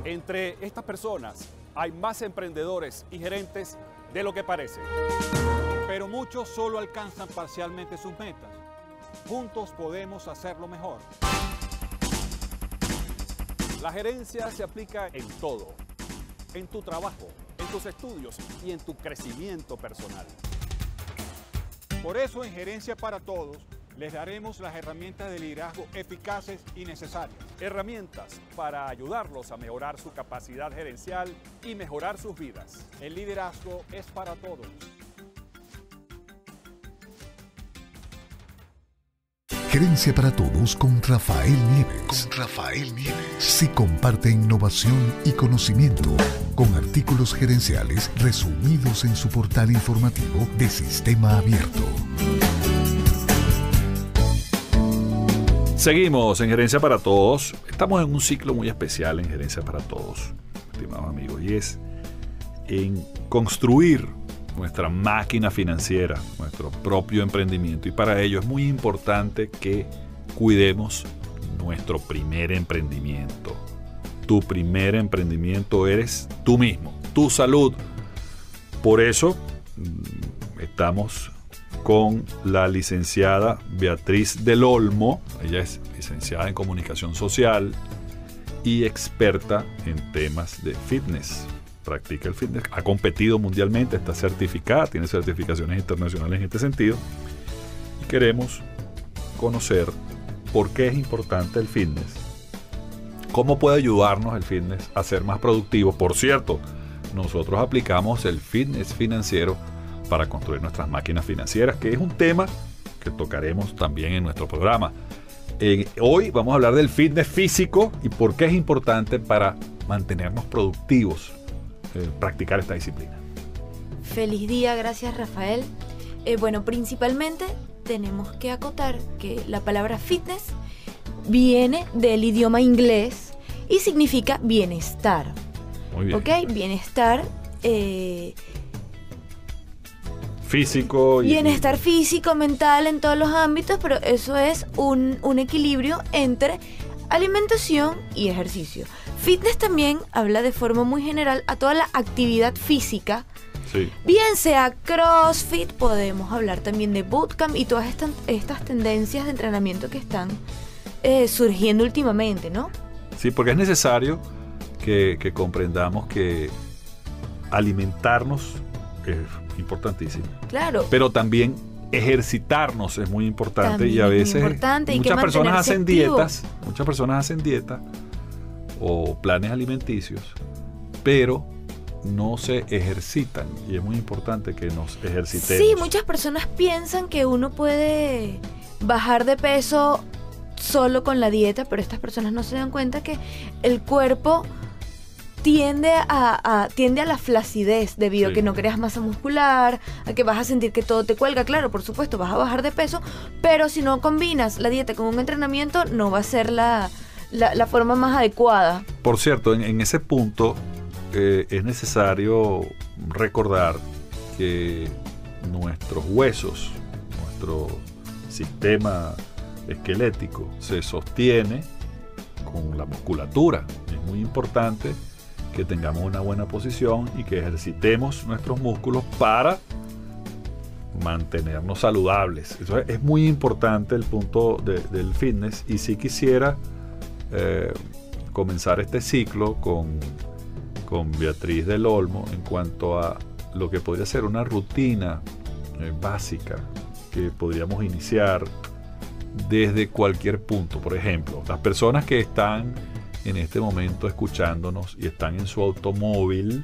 Entre estas personas hay más emprendedores y gerentes de lo que parece. Pero muchos solo alcanzan parcialmente sus metas. Juntos podemos hacerlo mejor. La gerencia se aplica en todo, en tu trabajo, en tus estudios y en tu crecimiento personal. Por eso en Gerencia para Todos les daremos las herramientas de liderazgo eficaces y necesarias. Herramientas para ayudarlos a mejorar su capacidad gerencial y mejorar sus vidas. El liderazgo es para todos. Gerencia para Todos con Rafael Nieves. Si comparte innovación y conocimiento con artículos gerenciales resumidos en su portal informativo de Sistema Abierto. Seguimos en Gerencia para Todos. Estamos en un ciclo muy especial en Gerencia para Todos, estimados amigos, y es en construir nuestra máquina financiera, nuestro propio emprendimiento. Y para ello es muy importante que cuidemos nuestro primer emprendimiento. Tu primer emprendimiento eres tú mismo, tu salud. Por eso estamos con la licenciada Beatriz del Olmo. Ella es licenciada en Comunicación Social y experta en temas de fitness. Practica el fitness, ha competido mundialmente, está certificada, tiene certificaciones internacionales en este sentido. Y queremos conocer por qué es importante el fitness, cómo puede ayudarnos el fitness a ser más productivos. Por cierto, nosotros aplicamos el fitness financiero para construir nuestras máquinas financieras, que es un tema que tocaremos también en nuestro programa. Hoy vamos a hablar del fitness físico y por qué es importante para mantenernos productivos practicar esta disciplina. Feliz día, gracias Rafael. Bueno, principalmente tenemos que acotar que la palabra fitness viene del idioma inglés y significa bienestar. Muy bien. ¿Ok? Bienestar físico. Bienestar físico, mental, en todos los ámbitos, pero eso es un equilibrio entre alimentación y ejercicio. Fitness también habla de forma muy general a toda la actividad física. Sí. Bien sea CrossFit, podemos hablar también de bootcamp y todas estas tendencias de entrenamiento que están surgiendo últimamente, ¿no? Sí, porque es necesario que comprendamos que alimentarnos es importantísimo. Claro. Pero también ejercitarnos es muy importante. También y a es veces muy importante, hay que muchas personas mantenerse hacen activo. muchas personas hacen dietas o planes alimenticios, pero no se ejercitan, y es muy importante que nos ejercitemos. Sí, muchas personas piensan que uno puede bajar de peso solo con la dieta, pero estas personas no se dan cuenta que el cuerpo tiende a la flacidez debido a que no creas masa muscular, a que vas a sentir que todo te cuelga. Claro, por supuesto, vas a bajar de peso, pero si no combinas la dieta con un entrenamiento, no va a ser la forma más adecuada. Por cierto, en ese punto es necesario recordar que nuestros huesos, nuestro sistema esquelético se sostiene con la musculatura. Es muy importante que tengamos una buena posición y que ejercitemos nuestros músculos para mantenernos saludables. Eso es muy importante el punto del fitness. Y sí quisiera comenzar este ciclo con Beatriz del Olmo en cuanto a lo que podría ser una rutina básica que podríamos iniciar desde cualquier punto. Por ejemplo, las personas que están en este momento escuchándonos y están en su automóvil,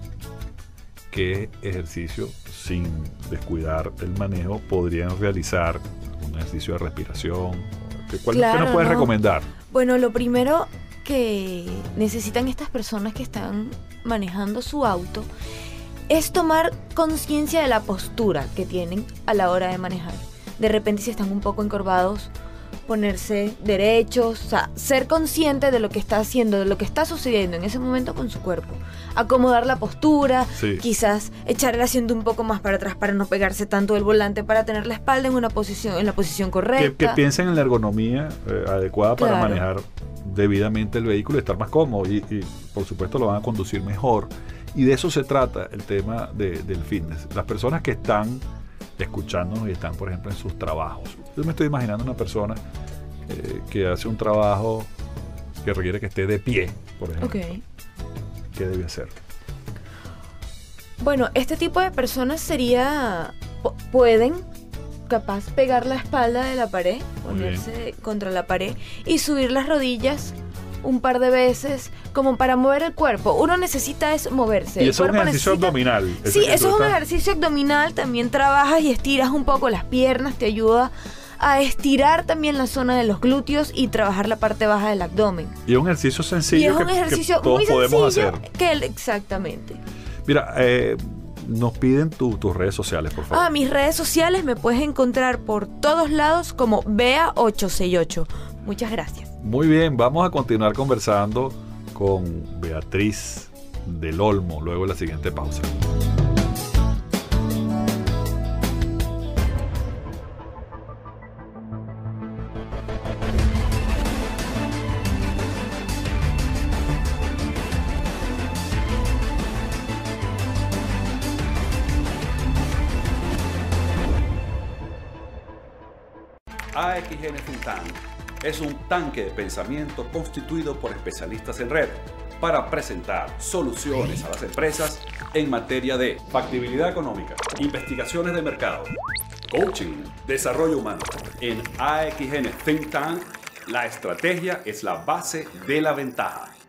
¿qué ejercicio, sin descuidar el manejo, podrían realizar? Un ejercicio de respiración. ¿Qué nos puedes recomendar? Bueno, lo primero que necesitan estas personas que están manejando su auto es tomar conciencia de la postura que tienen a la hora de manejar. De repente, si están un poco encorvados, ponerse derechos, o sea, ser consciente de lo que está haciendo, de lo que está sucediendo en ese momento con su cuerpo. Acomodar la postura, sí. Quizás echar el asiento un poco más para atrás para no pegarse tanto del volante, para tener la espalda en la posición correcta. Que piensen en la ergonomía adecuada para manejar debidamente el vehículo y estar más cómodo y por supuesto lo van a conducir mejor. Y de eso se trata el tema del fitness. Las personas que están escuchándonos y están, por ejemplo, en sus trabajos. Yo me estoy imaginando una persona que hace un trabajo que requiere que esté de pie, por ejemplo. Ok. ¿Qué debe hacer? Bueno, este tipo de personas pueden capaz pegar la espalda de la pared, ponerse contra la pared y subir las rodillas un par de veces como para mover el cuerpo. Uno necesita moverse. Y eso es un ejercicio abdominal. Sí, eso es un ejercicio abdominal. También trabajas y estiras un poco las piernas, te ayuda a estirar también la zona de los glúteos y trabajar la parte baja del abdomen. Y es un ejercicio sencillo, y es un ejercicio que todos muy podemos sencillo hacer. Exactamente. Mira, nos piden tus redes sociales, por favor. Mis redes sociales me puedes encontrar por todos lados como Bea868. Muchas gracias. Muy bien, vamos a continuar conversando con Beatriz del Olmo luego de la siguiente pausa. AXN Think Tank es un tanque de pensamiento constituido por especialistas en red para presentar soluciones a las empresas en materia de factibilidad económica, investigaciones de mercado, coaching, desarrollo humano. En AXN Think Tank, la estrategia es la base de la ventaja.